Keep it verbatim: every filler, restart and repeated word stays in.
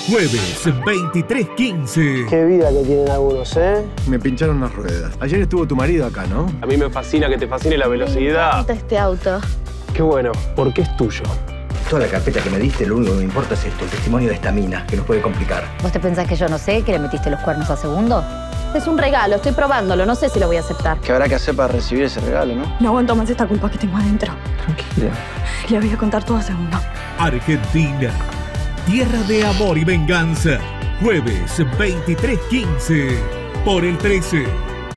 Jueves veintitrés quince. Qué vida que tienen algunos, ¿eh? Me pincharon las ruedas. Ayer estuvo tu marido acá, ¿no? A mí me fascina que te fascine la velocidad. Me encanta este auto. Qué bueno, porque es tuyo. Toda la carpeta que me diste, lo único que me importa es esto, el testimonio de esta mina, que nos puede complicar. ¿Vos te pensás que yo no sé que le metiste los cuernos a Segundo? Es un regalo, estoy probándolo, no sé si lo voy a aceptar. ¿Qué habrá que hacer para recibir ese regalo, no? No aguanto más esta culpa que tengo adentro. Tranquila. Le voy a contar todo a Segundo. Argentina, tierra de amor y venganza. Jueves veintitrés quince por el trece.